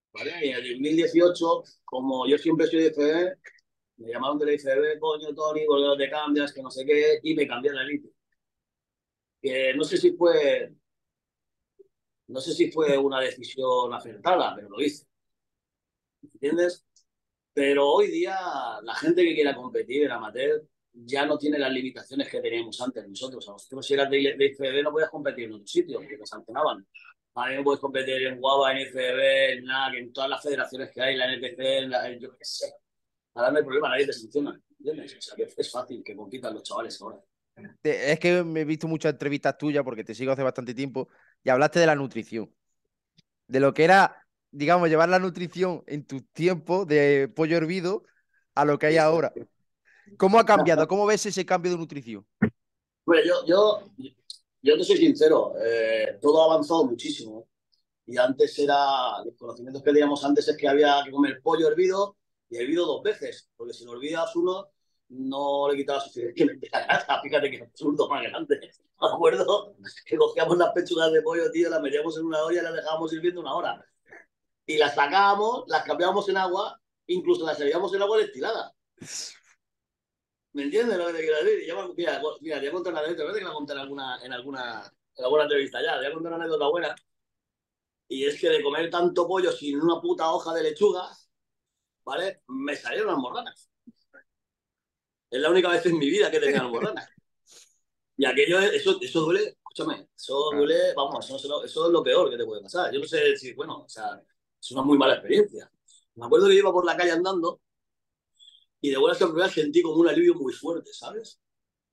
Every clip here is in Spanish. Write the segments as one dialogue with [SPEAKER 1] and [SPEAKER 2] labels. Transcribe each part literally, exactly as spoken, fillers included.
[SPEAKER 1] ¿vale? Y en el dos mil dieciocho, como yo siempre soy de I F B B, me llamaron de la I F B B, coño, Tony, ¿por qué no te cambias? Que no sé qué, y me cambié a la Elite. Que no sé si fue, no sé si fue una decisión acertada, pero lo hice, ¿entiendes? Pero hoy día la gente que quiera competir en amateur ya no tiene las limitaciones que teníamos antes nosotros. A nosotros si eras de, de I F B B no podías competir en otro sitio porque te sancionaban. Ahora no puedes competir en Guava, en I F B B, en NAC, en todas las federaciones que hay, la N P C, en la, en, yo qué sé. Ahora no hay problema, nadie te sanciona. ¿Entiendes? O sea, que es fácil que compitan los chavales ahora.
[SPEAKER 2] Te- Es que me he visto muchas entrevistas tuyas porque te sigo hace bastante tiempo y hablaste de la nutrición, de lo que era, digamos, llevar la nutrición en tus tiempos de pollo hervido a lo que hay
[SPEAKER 1] Sí, sí.
[SPEAKER 2] ahora. ¿Cómo ha cambiado? ¿Cómo ves ese cambio de nutrición?
[SPEAKER 1] Bueno, yo, yo, yo te soy sincero, eh, todo ha avanzado muchísimo. Y antes era, los conocimientos que teníamos antes es que había que comer pollo hervido y hervido dos veces, porque si lo olvidas uno, no le quitabas suficientemente la grasa. Fíjate que absurdo más grande. Me acuerdo que cogíamos las pechugas de pollo, tío, las metíamos en una olla y las dejábamos hirviendo una hora. Y las sacábamos, las cambiábamos en agua, incluso las servíamos en agua destilada. ¿Me entiendes lo que te quiero decir? Y yo, mira, mira, te voy a contar una anécdota, que la conté en alguna, en alguna, en alguna entrevista ya, te voy a contar una anécdota buena. Y es que de comer tanto pollo sin una puta hoja de lechuga, ¿vale? Me salieron almorranas. Es la única vez en mi vida que he tenido almorranas. Y aquello, eso, eso duele, escúchame, eso
[SPEAKER 2] Ah,
[SPEAKER 1] duele, vamos, eso, eso, eso es lo peor que te puede pasar. Yo no sé si, bueno, o sea, es una muy mala experiencia. Me acuerdo que iba por la calle andando y de buenas a primeras sentí como un alivio muy fuerte, ¿sabes?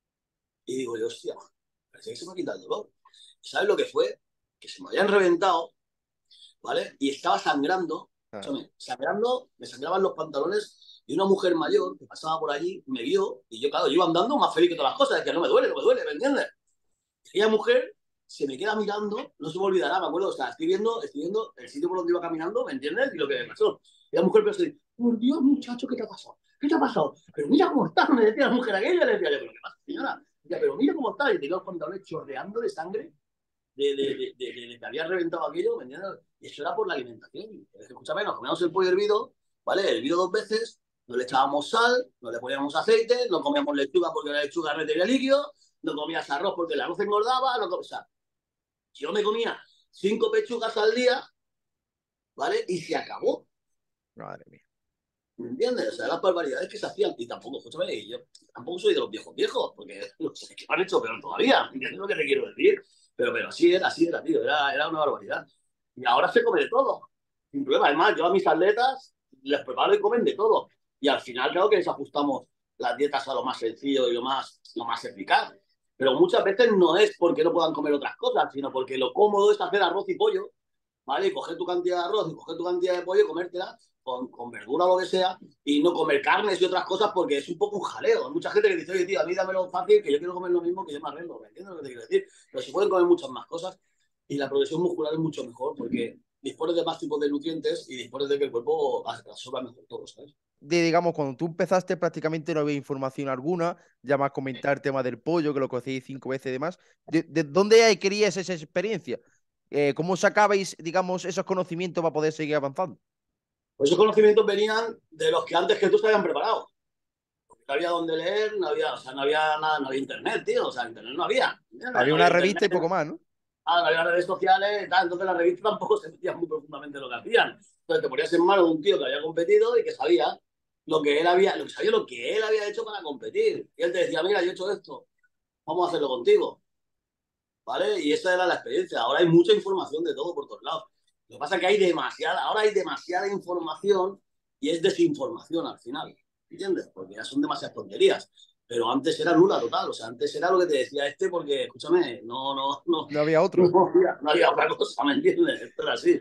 [SPEAKER 1] Y digo yo, hostia, parece que se me ha quitado el dolor. ¿Sabes lo que fue? Que se me habían reventado, ¿vale? Y estaba sangrando,
[SPEAKER 2] ah.
[SPEAKER 1] escúchame, sangrando, me sangraban los pantalones y una mujer mayor que pasaba por allí me vio y yo, claro, yo iba andando más feliz que todas las cosas, decía, no me duele, no me duele, ¿me entiendes? Aquella mujer se me queda mirando, no se me olvidará, me acuerdo, o sea, estoy viendo, estoy viendo el sitio por donde iba caminando, ¿me entiendes? Y lo que me pasó. Y la mujer pensó, por Dios, muchacho, ¿qué te ha pasado? ¿Qué te ha pasado? Pero mira cómo estás, me decía la mujer aquella, le decía, pero ¿qué pasa, señora? Decía, pero mira cómo está, y tenía los pantalones chorreando de sangre de, de, de, de, de que había reventado aquello, ¿me entiendes? Y eso era por la alimentación. Escúchame, nos comíamos el pollo hervido, ¿vale? Hervido dos veces, no le echábamos sal, no le poníamos aceite, no comíamos lechuga porque la lechuga retenía líquido, no comías arroz porque el arroz engordaba, no, o sea, yo me comía cinco pechugas al día, ¿vale? Y se acabó,
[SPEAKER 2] Madre mía.
[SPEAKER 1] ¿me entiendes? O sea, las barbaridades que se hacían, y tampoco, escúchame, yo tampoco soy de los viejos viejos, porque no sé, que han hecho peor todavía, ¿entiendes lo que te quiero decir? Pero, pero así era, así era, tío, era, era una barbaridad. Y ahora se come de todo, sin problema. Además, yo a mis atletas les preparo y comen de todo. Y al final, claro que les ajustamos las dietas a lo más sencillo y lo más, lo más eficaz. Pero muchas veces no es porque no puedan comer otras cosas, sino porque lo cómodo es hacer arroz y pollo, ¿vale? Y coger tu cantidad de arroz y coger tu cantidad de pollo y comértela con, con verdura o lo que sea, y no comer carnes y otras cosas porque es un poco un jaleo. Hay mucha gente que dice, oye, tío, a mí dámelo fácil, que yo quiero comer lo mismo que yo me arreglo, ¿me entiendes lo que te quiero decir? Pero se pueden comer muchas más cosas y la progresión muscular es mucho mejor porque dispones de más tipos de nutrientes y dispones de que el cuerpo absorba mejor todo, ¿sabes?
[SPEAKER 2] De, digamos, cuando tú empezaste prácticamente no había información alguna, ya más comentar el tema del pollo, que lo cocéis cinco veces y demás. ¿De, de dónde querías esa experiencia? Eh, ¿Cómo sacabais, digamos, esos conocimientos para poder seguir avanzando?
[SPEAKER 1] Pues esos conocimientos venían de los que antes que tú se habían preparado. No había donde leer, no había, o sea, no había nada, no había internet, tío, o sea, internet no había, ¿entiendes?
[SPEAKER 2] Había
[SPEAKER 1] No
[SPEAKER 2] una
[SPEAKER 1] había internet.
[SPEAKER 2] revista y poco más, ¿no?
[SPEAKER 1] Ah, no había redes sociales y tal, entonces la revista tampoco se metía muy profundamente en lo que hacían. Entonces te ponías en manos de un tío que había competido y que sabía lo que él había, lo que sabía lo que él había hecho para competir. Y él te decía, mira, yo he hecho esto, vamos a hacerlo contigo, ¿vale? Y esa era la experiencia. Ahora hay mucha información de todo por todos lados. Lo que pasa es que hay demasiada, ahora hay demasiada información y es desinformación al final, ¿entiendes? Porque ya son demasiadas tonterías. Pero antes era nula total, o sea, antes era lo que te decía este porque, escúchame, no, no, no,
[SPEAKER 2] No había otro.
[SPEAKER 1] no había, no había otra cosa, ¿me entiendes? Esto era así.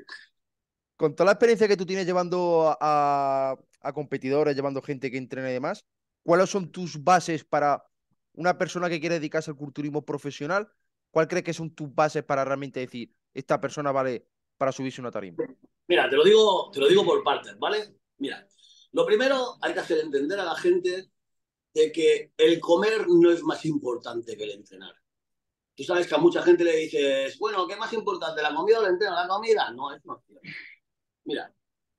[SPEAKER 2] Con toda la experiencia que tú tienes llevando a, a competidores, llevando gente que entrena y demás, ¿cuáles son tus bases para una persona que quiere dedicarse al culturismo profesional? ¿Cuál crees que son tus bases para realmente decir, esta persona vale para subirse a una tarima?
[SPEAKER 1] Mira, te lo digo, te lo digo por partes, ¿vale? Mira, lo primero hay que hacer entender a la gente de que el comer no es más importante que el entrenar. Tú sabes que a mucha gente le dices, bueno, ¿qué es más importante, la comida o el entreno? La comida. No, es no es cierto. Mira,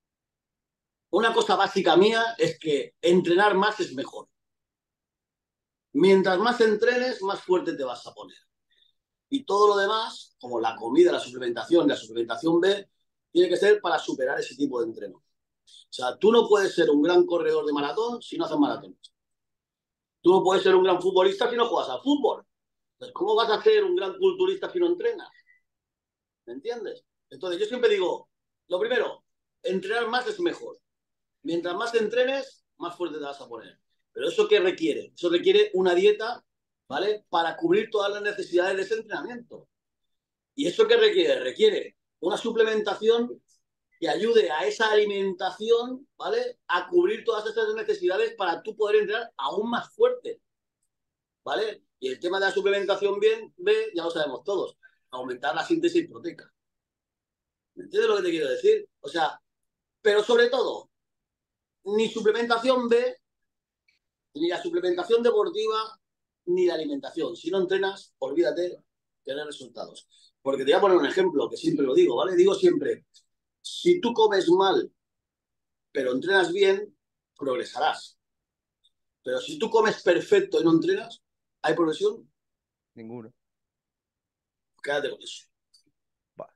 [SPEAKER 1] una cosa básica mía es que entrenar más es mejor. Mientras más entrenes, más fuerte te vas a poner. Y todo lo demás, como la comida, la suplementación, la suplementación B, tiene que ser para superar ese tipo de entreno. O sea, tú no puedes ser un gran corredor de maratón si no haces maratón. Tú no puedes ser un gran futbolista si no juegas al fútbol. Entonces, ¿cómo vas a ser un gran culturista si no entrenas? ¿Me entiendes? Entonces, yo siempre digo, lo primero, entrenar más es mejor. Mientras más te entrenes, más fuerte te vas a poner. Pero ¿eso qué requiere? Eso requiere una dieta, ¿vale? Para cubrir todas las necesidades de ese entrenamiento. ¿Y eso qué requiere? Requiere una suplementación que ayude a esa alimentación, ¿vale? A cubrir todas esas necesidades para tú poder entrenar aún más fuerte, ¿vale? Y el tema de la suplementación bien, B, ya lo sabemos todos, aumentar la síntesis proteica. ¿Me entiendes lo que te quiero decir? O sea, pero sobre todo, ni suplementación B, ni la suplementación deportiva, ni la alimentación. Si no entrenas, olvídate de tener resultados. Porque te voy a poner un ejemplo, que siempre lo digo, ¿vale? Digo siempre, si tú comes mal, pero entrenas bien, progresarás. Pero si tú comes perfecto y no entrenas, ¿hay progresión?
[SPEAKER 2] Ninguno.
[SPEAKER 1] Quédate con eso.
[SPEAKER 2] Vale.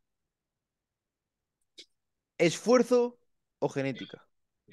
[SPEAKER 2] ¿Esfuerzo o genética?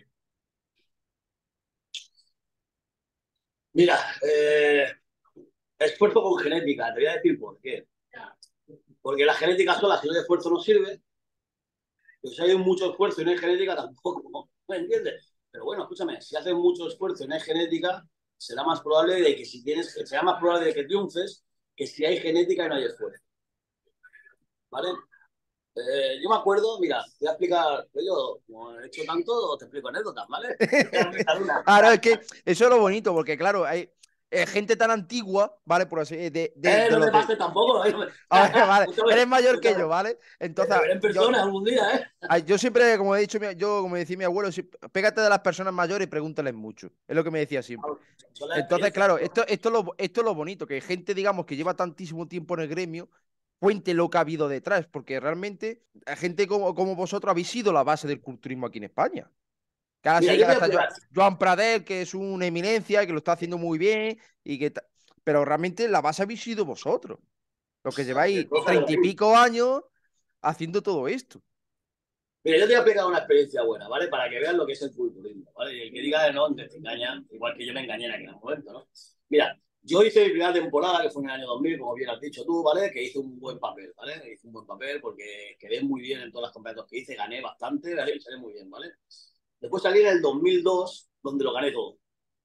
[SPEAKER 1] Mira, eh, esfuerzo con genética, te voy a decir por qué. Porque la genética sola, si no hay esfuerzo, no sirve. Pero si hay mucho esfuerzo y no hay genética, tampoco. ¿Me entiendes? Pero bueno, escúchame, si haces mucho esfuerzo y no hay genética, será más probable de que si tienes, será más probable de que triunfes que si hay genética y no hay esfuerzo. ¿Vale? Eh, yo me acuerdo, mira, te voy a explicar, yo como he hecho tanto, te explico anécdotas, ¿vale? Te voy a explicar una.
[SPEAKER 2] Ahora es que eso es lo bonito, porque claro, hay eh, gente tan antigua, ¿vale? Por así de, de,
[SPEAKER 1] Eh,
[SPEAKER 2] de
[SPEAKER 1] no
[SPEAKER 2] los
[SPEAKER 1] te
[SPEAKER 2] de.
[SPEAKER 1] pases tampoco. ¿Eh?
[SPEAKER 2] A ver, vale,
[SPEAKER 1] Escúchame,
[SPEAKER 2] eres mayor que
[SPEAKER 1] escúchame.
[SPEAKER 2] yo, ¿vale?
[SPEAKER 1] Te
[SPEAKER 2] Entonces,
[SPEAKER 1] veré en
[SPEAKER 2] yo,
[SPEAKER 1] persona algún día, ¿eh?
[SPEAKER 2] ay, yo siempre, como he dicho, mi- yo, como decía mi abuelo, si- pégate de las personas mayores y pregúntales mucho. Es lo que me decía siempre.
[SPEAKER 1] Son las
[SPEAKER 2] Entonces,
[SPEAKER 1] experiencias,
[SPEAKER 2] claro,
[SPEAKER 1] tío.
[SPEAKER 2] esto, esto, es lo, esto es lo bonito, que gente, digamos, que lleva tantísimo tiempo en el gremio, cuente lo que ha habido detrás, porque realmente la gente como, como vosotros habéis sido la base del culturismo aquí en España. Que ahora se
[SPEAKER 1] Mira, yo te
[SPEAKER 2] dedican
[SPEAKER 1] voy a
[SPEAKER 2] hasta Jo-
[SPEAKER 1] explicar.
[SPEAKER 2] Joan Pradel, que es una eminencia y que lo está haciendo muy bien, y que ta- pero realmente la base habéis sido vosotros, los que
[SPEAKER 1] Qué
[SPEAKER 2] lleváis
[SPEAKER 1] cosa de
[SPEAKER 2] treinta y
[SPEAKER 1] ahí.
[SPEAKER 2] pico años haciendo todo esto.
[SPEAKER 1] Mira, yo te voy a explicar una experiencia buena, ¿vale? Para que veas lo que es el culturismo, ¿vale? Y el que diga que no, te engaña, igual que yo me engañé en aquel momento, ¿no? Mira, yo hice mi primera temporada, que fue en el año dos mil, como bien has dicho tú, ¿vale? Que hice un buen papel, ¿vale? Hice un buen papel porque quedé muy bien en todas las competencias que hice, gané bastante, ¿vale? Y salí muy bien, ¿vale? Después salí en el dos mil dos, donde lo gané todo,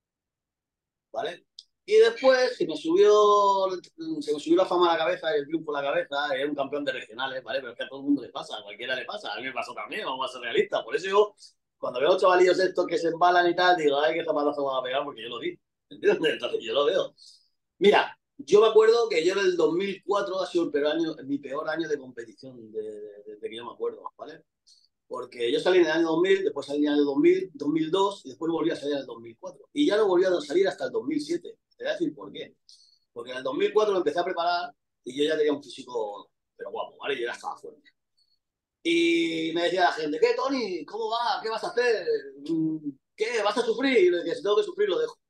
[SPEAKER 1] ¿vale? Y después se me subió, se me subió la fama a la cabeza y el triunfo a la cabeza, era un campeón de regionales, ¿vale? Pero es que a todo el mundo le pasa, a cualquiera le pasa, a mí me pasó también, vamos a ser realistas. Por eso yo, cuando veo chavalillos estos que se embalan y tal, digo, ay, qué zapatazo van a pegar porque yo lo vi, ¿entiendes? Entonces yo lo veo. Mira, yo me acuerdo que yo en el dos mil cuatro ha sido el peor año, mi peor año de competición desde de, de que yo me acuerdo, ¿vale? Porque yo salí en el año dos mil, después salí en el año dos mil, dos mil dos y después volví a salir en el dos mil cuatro. Y ya no volví a salir hasta el dos mil siete. Te voy a decir por qué. Porque en el dos mil cuatro me empecé a preparar y yo ya tenía un físico, pero guapo, ¿vale? Yo ya estaba fuerte. Y me decía la gente, ¿qué, Tony? ¿Cómo va? ¿Qué vas a hacer? ¿Qué? ¿Vas a sufrir? Y le decía, si tengo que sufrir, lo dejo.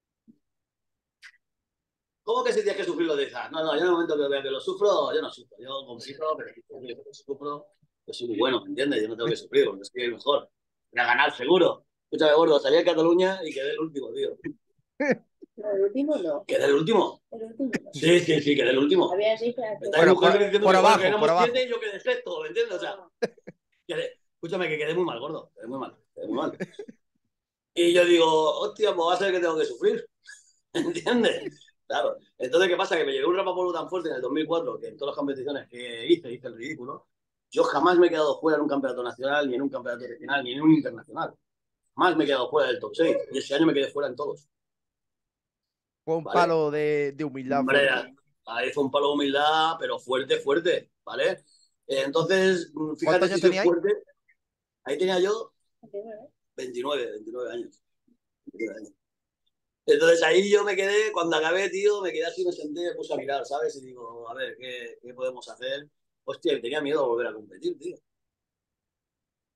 [SPEAKER 1] ¿Cómo que si tienes que sufrir, lo dejas? No, no, yo en el momento que vea que lo sufro, yo no sufro. Yo compito, pero si sufro, yo soy muy bueno, ¿me entiendes? Yo no tengo que sufrir, porque soy el mejor. Voy a ganar, seguro. Escúchame, gordo, salí a Cataluña y quedé el último, tío.
[SPEAKER 3] No, el último no.
[SPEAKER 1] ¿Quedé el último?
[SPEAKER 3] El último no.
[SPEAKER 1] Sí, sí, sí, quedé el último.
[SPEAKER 3] Había seis para
[SPEAKER 1] Me
[SPEAKER 3] que...
[SPEAKER 1] está mi
[SPEAKER 2] Bueno,
[SPEAKER 1] mujer
[SPEAKER 2] por,
[SPEAKER 1] diciendo
[SPEAKER 2] por
[SPEAKER 1] que, joder, que
[SPEAKER 2] abajo, por
[SPEAKER 1] éramos
[SPEAKER 2] abajo.
[SPEAKER 1] siete y yo quedé sexto, ¿me entiendes? O sea, quedé, escúchame, que quedé muy mal, gordo. Quedé muy mal, quedé muy mal. Y yo digo, hostia, pues va a ser que tengo que sufrir. ¿Entiendes? Claro. Entonces, ¿qué pasa? Que me llegó un rapapolvo tan fuerte en el dos mil cuatro que en todas las competiciones que hice, hice el ridículo. Yo jamás me he quedado fuera en un campeonato nacional, ni en un campeonato regional, ni en un internacional. Jamás me he quedado fuera del top seis. Y ese año me quedé fuera en todos.
[SPEAKER 2] Fue un
[SPEAKER 1] ¿Vale?
[SPEAKER 2] palo de, de humildad
[SPEAKER 1] Hombre,
[SPEAKER 2] fuerte.
[SPEAKER 1] ahí fue un palo de humildad, pero fuerte, fuerte. ¿Vale? Eh, Entonces,
[SPEAKER 2] ¿Cuántos
[SPEAKER 1] fíjate si
[SPEAKER 2] años
[SPEAKER 1] soy
[SPEAKER 2] teníais?
[SPEAKER 1] fuerte. Ahí tenía yo veintinueve, veintinueve años. veintinueve años. Entonces ahí yo me quedé, cuando acabé, tío, me quedé así, me senté, me puse a mirar, ¿sabes? Y digo, a ver, ¿qué, qué podemos hacer? Hostia, y tenía miedo de volver a competir, tío.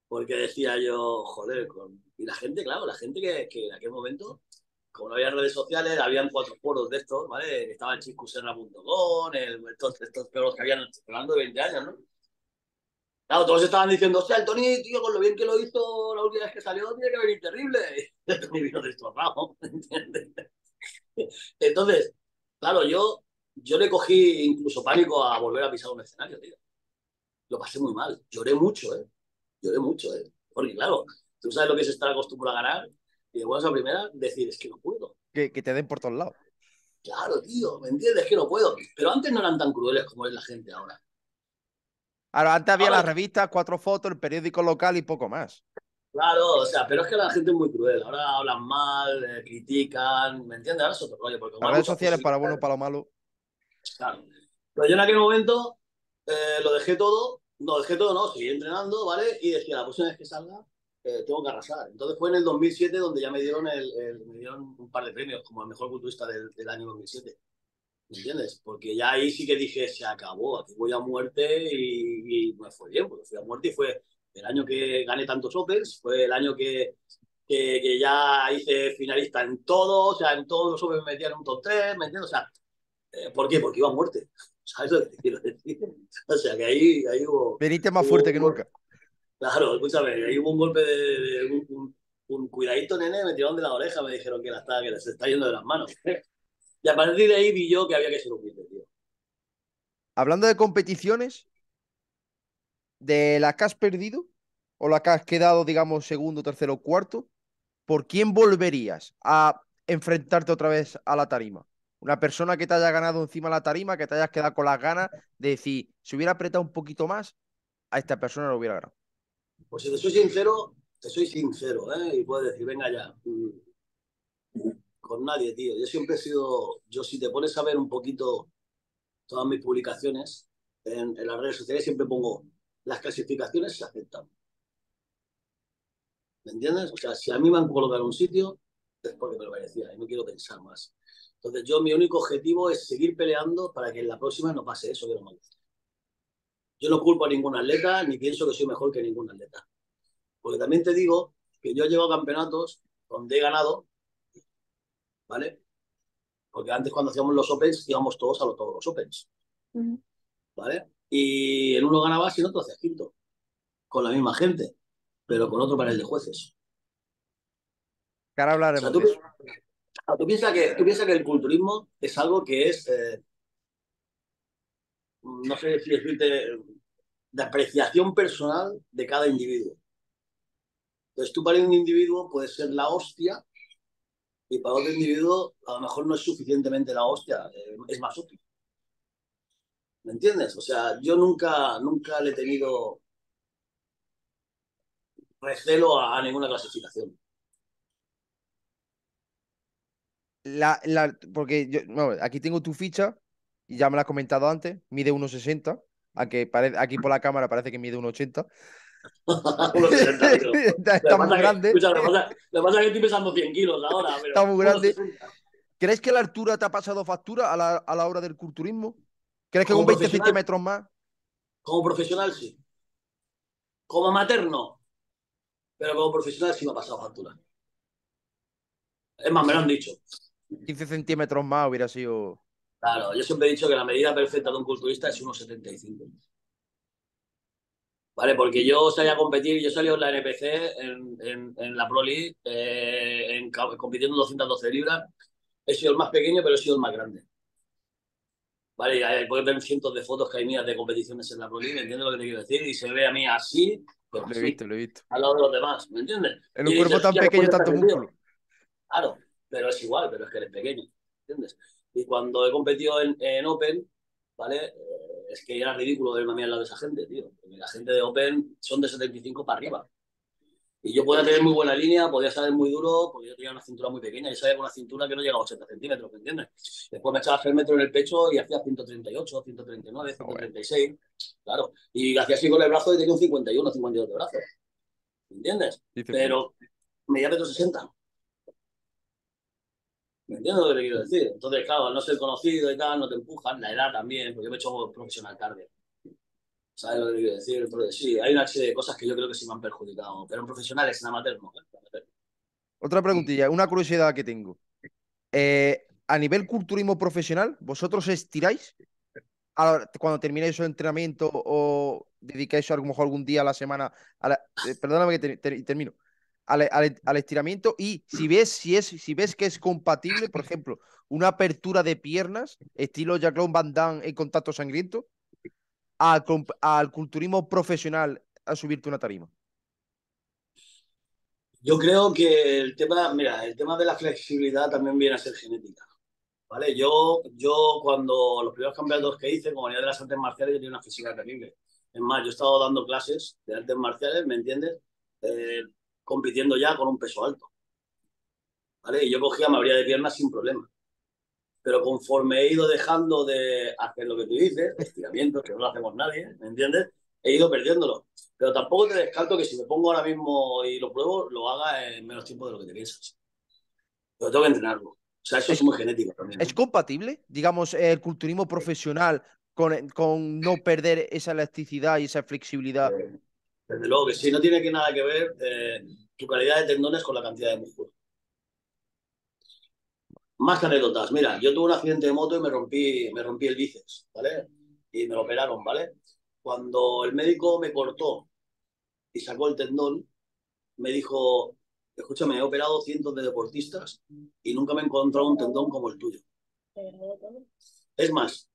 [SPEAKER 1] porque decía yo, joder, con... y la gente, claro, la gente que, que en aquel momento, como no había redes sociales, habían cuatro foros de estos, ¿vale? Estaba el chiscuserra punto com, el, estos, estos pelos que habían hablando de veinte años, ¿no? Claro, todos estaban diciendo, hostia, el Tony, tío, con lo bien que lo hizo la última vez que salió, tiene que venir terrible. Y el Tony vino destrozado, ¿entiendes? Entonces, claro, yo, yo le cogí incluso pánico a volver a pisar un escenario, tío. Lo pasé muy mal, lloré mucho, ¿eh? Lloré mucho, ¿eh? Porque claro, tú sabes lo que es estar acostumbrado a ganar y de buenas a primera decir, es que no puedo.
[SPEAKER 2] Que, que te den por todos lados.
[SPEAKER 1] Claro, tío, ¿me entiendes? Que no puedo. Pero antes no eran tan crueles como es la gente ahora.
[SPEAKER 2] Ahora, antes había
[SPEAKER 1] Ahora,
[SPEAKER 2] las revistas, cuatro fotos, el periódico local y poco más.
[SPEAKER 1] claro, o sea, pero es que la gente es muy cruel. Ahora hablan mal, eh, critican, ¿me entiendes? Ahora es otro rollo, porque como
[SPEAKER 2] Las
[SPEAKER 1] hay
[SPEAKER 2] redes
[SPEAKER 1] muchas
[SPEAKER 2] sociales, para bueno o
[SPEAKER 1] posibilidades,
[SPEAKER 2] para lo malo.
[SPEAKER 1] claro. Pero yo en aquel momento eh, lo dejé todo, no dejé todo, no, seguí entrenando, ¿vale? Y decía, la próxima vez que salga, eh, tengo que arrasar. Entonces fue en el dos mil siete donde ya me dieron, el, el- me dieron un par de premios como el mejor culturista del, del año dos mil siete. ¿Me entiendes? Porque ya ahí sí que dije, se acabó, aquí voy a muerte y, y me fue bien, porque fui a muerte y fue el año que gané tantos Opens, fue el año que, que, que ya hice finalista en todo, o sea, en todos los Opens me metían en un top tres, ¿me entiendes? O sea, eh, ¿por qué? Porque iba a muerte. ¿Sabes lo que te quiero decir? O sea, que ahí, ahí hubo,
[SPEAKER 2] Veniste más
[SPEAKER 1] hubo
[SPEAKER 2] fuerte
[SPEAKER 1] un
[SPEAKER 2] que
[SPEAKER 1] golpe.
[SPEAKER 2] nunca.
[SPEAKER 1] Claro, escúchame, ahí hubo un golpe de, de un, un, un, cuidadito, nene, me tiraron de la oreja, me dijeron que la está, que se está yendo de las manos. Y a partir de ahí vi yo que había que ser humilde, tío.
[SPEAKER 2] Hablando de competiciones, de las que has perdido o las que has quedado, digamos, segundo, tercero o cuarto, ¿por quién volverías a enfrentarte otra vez a la tarima? Una persona que te haya ganado encima de la tarima, que te hayas quedado con las ganas de decir, si hubiera apretado un poquito más, a esta persona lo hubiera ganado.
[SPEAKER 1] Pues si te soy sincero, te soy sincero, ¿eh? Y puedes decir, venga ya. Con nadie, tío. Yo siempre he sido, yo si te pones a ver un poquito todas mis publicaciones en, en las redes sociales, siempre pongo, las clasificaciones se aceptan. ¿Me entiendes? O sea, si a mí me han colocado en un sitio, es porque me lo merecía y no quiero pensar más. Entonces yo mi único objetivo es seguir peleando para que en la próxima no pase eso que no me gusta. Yo no culpo a ningún atleta ni pienso que soy mejor que ningún atleta. Porque también te digo que yo he llevado campeonatos donde he ganado, ¿vale? Porque antes cuando hacíamos los Opens íbamos todos a los, todos los Opens,
[SPEAKER 3] Ujú.
[SPEAKER 1] ¿vale? Y en uno ganabas y en otro hacías quinto, con la misma gente, pero con otro panel de jueces.
[SPEAKER 2] Que ahora
[SPEAKER 1] O sea,
[SPEAKER 2] hablaremos
[SPEAKER 1] tú,
[SPEAKER 2] de eso.
[SPEAKER 1] tú piensas que, tú piensa que el culturismo es algo que es, eh, no sé si decirte, de apreciación personal de cada individuo. Entonces tú para un individuo puedes ser la hostia y para otro individuo a lo mejor no es suficientemente la hostia, eh, es más útil. ¿Me entiendes? O sea, yo nunca, nunca le he tenido recelo a, a ninguna clasificación.
[SPEAKER 2] La, la, porque yo, no, aquí tengo tu ficha y ya me la has comentado antes, mide uno sesenta, aunque pare- aquí por la cámara parece que mide uno ochenta.
[SPEAKER 1] Unos sesenta, tío.
[SPEAKER 2] Está,
[SPEAKER 1] Lo que
[SPEAKER 2] está muy
[SPEAKER 1] pasa que,
[SPEAKER 2] grande,
[SPEAKER 1] escucha, lo que pasa, lo que pasa es que estoy pesando cien kilos ahora,
[SPEAKER 2] está
[SPEAKER 1] pero
[SPEAKER 2] muy
[SPEAKER 1] unos
[SPEAKER 2] grande.
[SPEAKER 1] sesenta.
[SPEAKER 2] ¿Crees que la altura te ha pasado factura a la, a la hora del culturismo? ¿Crees que
[SPEAKER 1] Como
[SPEAKER 2] con veinte
[SPEAKER 1] profesional,
[SPEAKER 2] centímetros más?
[SPEAKER 1] como profesional sí. Como amateur no, pero como profesional sí me ha pasado factura. Es más, me lo han dicho.
[SPEAKER 2] quince centímetros más hubiera sido.
[SPEAKER 1] Claro, yo siempre he dicho que la medida perfecta de un culturista es uno setenta y cinco. ¿Vale? Porque yo salí a competir, yo salí en la N P C, en, en, en la Pro League, eh, en, compitiendo en doscientas doce libras. He sido el más pequeño, pero he sido el más grande. ¿Vale? Y puedes ver cientos de fotos que hay mías de competiciones en la Pro League, ¿me entiendes lo que te quiero decir? Y se ve a mí así, pues
[SPEAKER 2] Lo he
[SPEAKER 1] así,
[SPEAKER 2] visto, lo he visto.
[SPEAKER 1] al lado de los demás, ¿me entiendes?
[SPEAKER 2] En un
[SPEAKER 1] Y
[SPEAKER 2] cuerpo
[SPEAKER 1] dices,
[SPEAKER 2] tan
[SPEAKER 1] hostia, ¿qué
[SPEAKER 2] pequeño,
[SPEAKER 1] fuerte está
[SPEAKER 2] tanto
[SPEAKER 1] ese tío?
[SPEAKER 2] músculo.
[SPEAKER 1] Claro, pero es igual, pero es que eres pequeño, ¿entiendes? Y cuando he competido en, en Open, ¿vale? Eh, es que era ridículo verme a mí al lado de esa gente, tío. Porque la gente de Open son de setenta y cinco para arriba. Y yo podía tener muy buena línea, podía saber muy duro, porque yo tenía una cintura muy pequeña. Yo sabía con una cintura que no llegaba a ochenta centímetros, ¿me entiendes? Después me echaba tres metros en el pecho y hacía ciento treinta y ocho, ciento treinta y nueve,
[SPEAKER 2] Ah, bueno.
[SPEAKER 1] ciento treinta y seis. Claro. Y hacía así con el brazo y tenía un cincuenta y uno, cincuenta y dos de brazo. ¿Me entiendes?
[SPEAKER 2] Dice puto.
[SPEAKER 1] Pero medía metro sesenta. ¿Me entiendes lo que te quiero decir? Entonces, claro, al no ser conocido y tal, no te empujan, la edad también, porque yo me he hecho profesional tarde. ¿Sabes lo que quiero decir? Entonces, sí, hay una serie de cosas que yo creo que sí me han perjudicado, pero en profesionales, en amateur no. ¿eh?
[SPEAKER 2] Otra preguntilla, una curiosidad que tengo. Eh, a nivel culturismo profesional, ¿vosotros estiráis a la- cuando termináis su entrenamiento o dedicáis a lo mejor algún día a la semana, a la- eh, perdóname que te- te- termino, al, al- al estiramiento? Y si ves, si es, si ves que es compatible, por ejemplo, una apertura de piernas, estilo Jean-Claude Van Damme en contacto sangriento, al, comp- al culturismo profesional a subirte una tarima.
[SPEAKER 1] Yo creo que el tema, mira, el tema de la flexibilidad también viene a ser genética, ¿vale? Yo, yo cuando los primeros campeonatos que hice, como venía de las artes marciales, yo tenía una física terrible. Es más, yo he estado dando clases de artes marciales, ¿me entiendes? Eh, compitiendo ya con un peso alto, ¿vale? Y yo cogía, me abría de piernas sin problema. Pero conforme he ido dejando de hacer lo que tú dices, estiramientos, que no lo hacemos nadie, ¿me entiendes? He ido perdiéndolo. Pero tampoco te descarto que si me pongo ahora mismo y lo pruebo, lo haga en menos tiempo de lo que te piensas. Pero tengo que entrenarlo. O sea, eso es
[SPEAKER 2] ¿Es,
[SPEAKER 1] muy genético también,
[SPEAKER 2] es
[SPEAKER 1] ¿no?
[SPEAKER 2] compatible, digamos, el culturismo profesional con, con no perder esa elasticidad y esa flexibilidad?
[SPEAKER 1] Eh, desde luego que sí, no tiene que nada que ver eh, tu calidad de tendones con la cantidad de músculo. Más anécdotas. Mira, yo tuve un accidente de moto y me rompí, me rompí el bíceps, ¿vale? Y me lo operaron, ¿vale? Cuando el médico me cortó y sacó el tendón, me dijo, escúchame, he operado cientos de deportistas y nunca me he encontrado un tendón como el tuyo. Es más,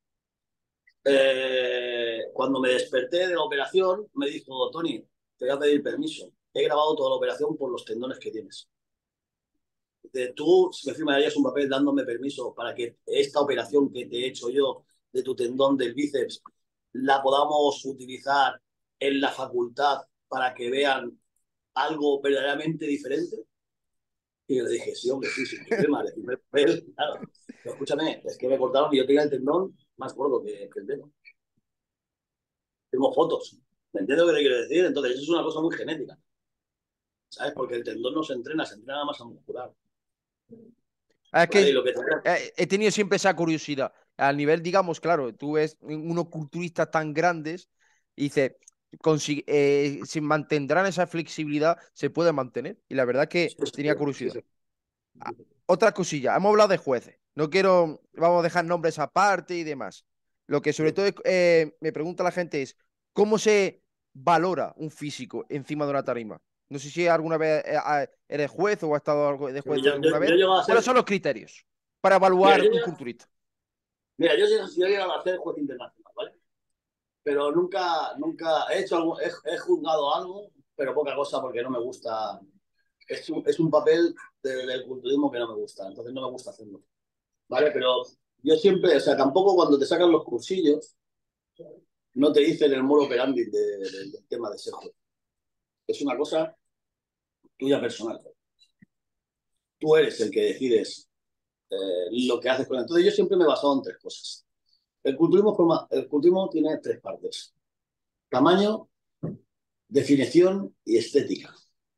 [SPEAKER 1] eh, cuando me desperté de la operación, me dijo, Tony, te voy a pedir permiso. He grabado toda la operación por los tendones que tienes. De, tú, si me firmarías un papel dándome permiso para que esta operación que te he hecho yo de tu tendón del bíceps la podamos utilizar en la facultad para que vean algo verdaderamente diferente. Y yo le dije, sí, hombre, sí, sin problema, le firmé el papel, claro. Pero escúchame, es que me cortaron y yo tenía el tendón más gordo que, que el dedo. Tengo fotos. ¿Me entiendes lo que te quiero decir? Entonces, eso es una cosa muy genética, ¿sabes? Porque el tendón no se entrena, se entrena más a muscular.
[SPEAKER 2] Es
[SPEAKER 1] ¿Vale? Y
[SPEAKER 2] que
[SPEAKER 1] lo que te...
[SPEAKER 2] eh, he tenido siempre esa curiosidad. Al nivel, digamos, claro, tú ves unos culturistas tan grandes y dices, consi- eh, si mantendrán esa flexibilidad, se puede mantener. Y la verdad es
[SPEAKER 1] Sí,
[SPEAKER 2] que
[SPEAKER 1] sí,
[SPEAKER 2] tenía
[SPEAKER 1] sí,
[SPEAKER 2] curiosidad.
[SPEAKER 1] sí.
[SPEAKER 2] Ah, otra cosilla, hemos hablado de jueces. No quiero, vamos a dejar nombres aparte y demás. Lo que sobre todo eh, me pregunta la gente es, ¿cómo se valora un físico encima de una tarima? No sé si alguna vez eh, ah, eres juez o has estado algo de juez
[SPEAKER 1] Yo, yo,
[SPEAKER 2] alguna
[SPEAKER 1] yo
[SPEAKER 2] vez.
[SPEAKER 1] llego a
[SPEAKER 2] ¿Cuáles
[SPEAKER 1] ser...
[SPEAKER 2] son los criterios para
[SPEAKER 1] Mira,
[SPEAKER 2] evaluar
[SPEAKER 1] yo,
[SPEAKER 2] un
[SPEAKER 1] llego-
[SPEAKER 2] culturista?
[SPEAKER 1] mira, yo, llego- yo he llegado a ser juez internacional, ¿vale? Pero nunca, nunca he hecho algo, he, he juzgado algo, pero poca cosa porque no me gusta. Es un, es un papel de- del culturismo que no me gusta, entonces no me gusta hacerlo, ¿vale? Pero yo siempre, o sea, tampoco cuando te sacan los cursillos, no te dicen el modo operandi de, de, del tema de ser juez. Es una cosa tuya personal. Tú eres el que decides eh, lo que haces con él. Entonces yo siempre me he basado en tres cosas. El culturismo, forma, el culturismo tiene tres partes. Tamaño, definición y estética.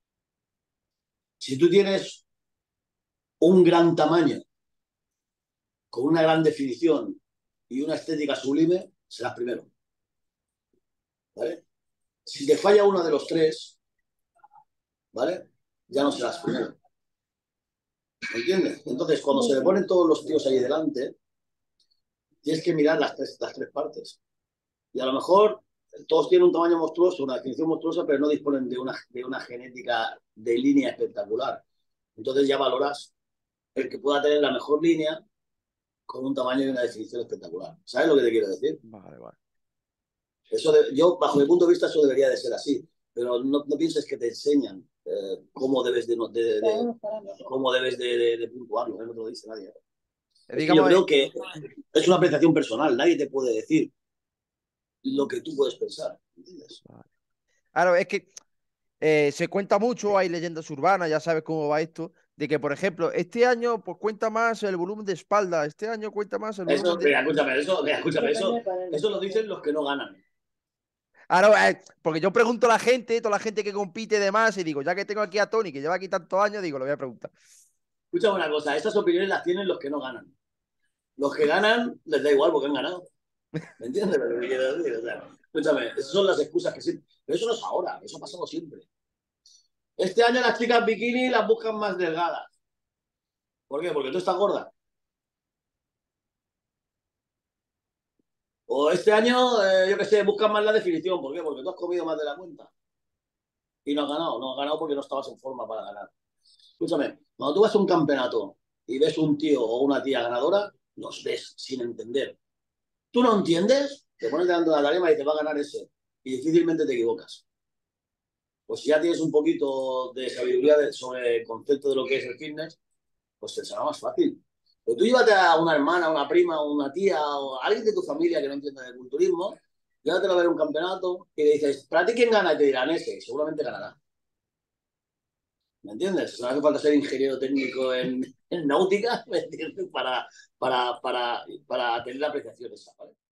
[SPEAKER 1] Si tú tienes un gran tamaño, con una gran definición y una estética sublime, serás primero, ¿vale? Si te falla uno de los tres, ¿vale? Ya no serás primero, ¿me entiendes? Entonces, cuando se le ponen todos los tíos ahí delante, tienes que mirar las tres, las tres partes. Y a lo mejor todos tienen un tamaño monstruoso, una definición monstruosa, pero no disponen de una, de una genética de línea espectacular. Entonces ya valoras el que pueda tener la mejor línea con un tamaño y una definición espectacular. ¿Sabes lo que te quiero decir?
[SPEAKER 2] Vale, vale.
[SPEAKER 1] Eso de, yo, bajo mi punto de vista, eso debería de ser así. Pero no, no pienses que te enseñan eh, cómo debes de, de, de cómo debes de, de, de puntuarlo, ¿eh? No te lo dice nadie.
[SPEAKER 2] Eh,
[SPEAKER 1] Es que yo
[SPEAKER 2] Digamos, eh,
[SPEAKER 1] creo que es una apreciación personal. Nadie te puede decir lo que tú puedes pensar. ¿Entiendes?
[SPEAKER 2] vale. Claro, es que eh, se cuenta mucho, hay leyendas urbanas, ya sabes cómo va esto, de que, por ejemplo, este año pues cuenta más el volumen de espalda, este año cuenta más el volumen
[SPEAKER 1] Eso,
[SPEAKER 2] de...
[SPEAKER 1] mira, escúchame, eso, mira, escúchame, eso, eso lo dicen los que no ganan.
[SPEAKER 2] Ahora, eh, porque yo pregunto a la gente, toda la gente que compite y demás, y digo, ya que tengo aquí a Tony, que lleva aquí tantos años, digo, lo voy a preguntar.
[SPEAKER 1] Escúchame una cosa, esas opiniones las tienen los que no ganan. Los que ganan les da igual porque han ganado. ¿Me entiendes lo que quiero decir? O sea, escúchame, esas son las excusas que siempre... Pero eso no es ahora, eso ha pasado siempre. Este año las chicas bikini las buscan más delgadas. ¿Por qué? Porque tú estás gorda. O este año, eh, yo qué sé, buscan más la definición. ¿Por qué? Porque tú has comido más de la cuenta. Y no has ganado. No has ganado porque no estabas en forma para ganar. Escúchame, cuando tú vas a un campeonato y ves un tío o una tía ganadora, los ves sin entender. Tú no entiendes, te pones delante de la tarima y te va a ganar ese. Y difícilmente te equivocas. Pues si ya tienes un poquito de sabiduría de, sobre el concepto de lo que es el fitness, pues te será más fácil. Pero tú llévate a una hermana, una prima, una tía o a alguien de tu familia que no entienda de culturismo, llévatelo a ver un campeonato y le dices, ¿para ti quién gana? Y te dirán ese, seguramente ganará. ¿Me entiendes? No hace falta ser ingeniero técnico en, en náutica, ¿me entiendes? Para, para, para, para tener la apreciación esa, ¿vale?